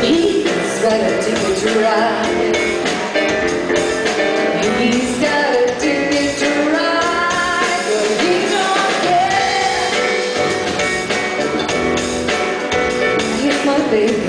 He's got a ticket to ride. He's got a ticket to ride, but he don't care. He's my baby.